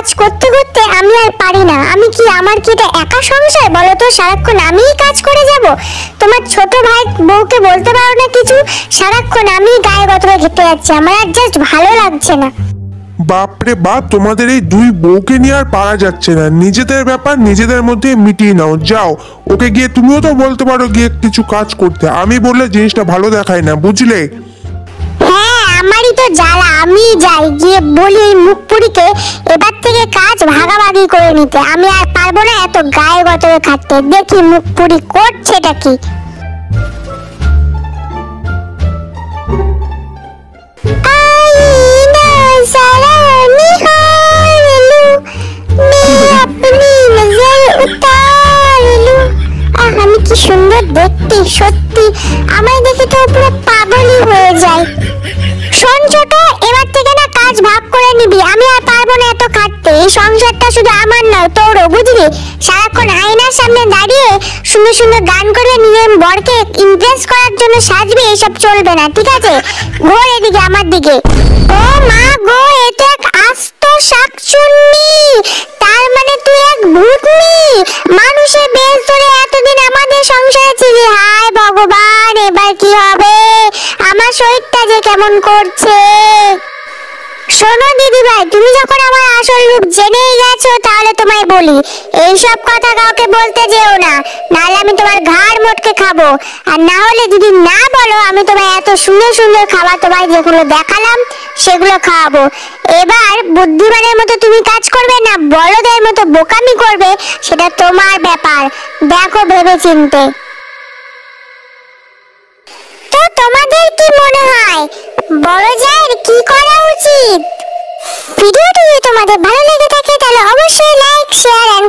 কাজ করতে করতে আমি আর পারি না। আমার কি এটা একা সংসার বলো তো? সারাক্ষণ আমিই কাজ করে যাব? তোমার ছোট ভাই বউকে বলতে পারো না কিছু? সারাক্ষণ আমি গায়ে গতরে ঘেটে যাচ্ছি, আমার আর জাস্ট ভালো লাগছে না। বাপরে বাপ, তোমাদের এই দুই বউকে নিয়ে আর পারা যাচ্ছে না। নিজেদের ব্যাপার নিজেদের মধ্যে মিটিয়ে নাও। যাও, ওকে গিয়ে তুমিও তো বলতে পারো গিয়ে কিছু কাজ করতে। আমি বললে জিনিসটা ভালো দেখায় না, বুঝলে? হ্যাঁ, আমারই তো জ্বালা। আমি যাই, গিয়ে বলি এই মুখপুরীকে এবার থেকে কাজ ভাগাভাগি করে নিতে। আমি আর পারবো না এত গায়ে গতরে খাটতে। দেখি মুখপুরী করছেটা কি। আমি কি সুন্দর দেখতে, সত্যি আমায় দেখে তো পুরো পাগলই হয়ে যায়। শোন ছোট, এবার থেকে না কাজ ভাগ করে নিবি। আমি আর পারবো না এত খাটতে। এই সংসারটা শুধু আমার নয়, তোরও, বুঝলি? সারাক্ষণ আয়নার সামনে দাঁড়িয়ে সুন্দর সুন্দর গান করে নিজের বরকে ইমপ্রেস করার জন্য সাজবি, এসব চলবে না, ঠিক আছে? ঘোর এদিকে, আমার দিকে। ও মা গো, এটা এক আস্ত শাকচুন্নি। তার মানে তুই এক ভূতনি। মানুষের বেশ ধরে এতদিন আমাদের সংসারে ছিলি। হায় ভগবান, এবার কি হবে? আমার শরীরটা যে কেমন করছে। শোনো দিদি ভাই, তুমি যখন আমার আসল রূপ জেনেই গেছো, তাহলে তোমায় বলি, এইসব কথা কাউকে বলতে যেও না, নাহলে আমি তোমার ঘাড় মোটকে খাবো। আর না হলে যদি না বলো, আমি তোমায় এত সুন্দর সুন্দর খাবার তোমায় যেগুলো দেখালাম সেগুলো খাওয়াবো। এবার বুদ্ধিমানের মতো তুমি কাজ করবে না বলদের মতো বোকামি করবে, সেটা তোমার ব্যাপার। দেখো ভেবে চিনতে। তো তোমাদের কি মনে হয়, বড় জায়ের কি করা উচিত? ভিডিওটি যদি তোমাদের ভালো লেগে থাকে তাহলে অবশ্যই লাইক, শেয়ার